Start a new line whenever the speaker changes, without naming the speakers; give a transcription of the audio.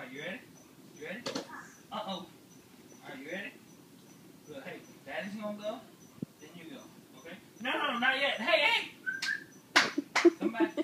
Alright, you ready? You ready? Uh-oh. Alright, you ready? Look, hey, Daddy's gonna go, then you go. Okay? No, not yet. Hey! Come back.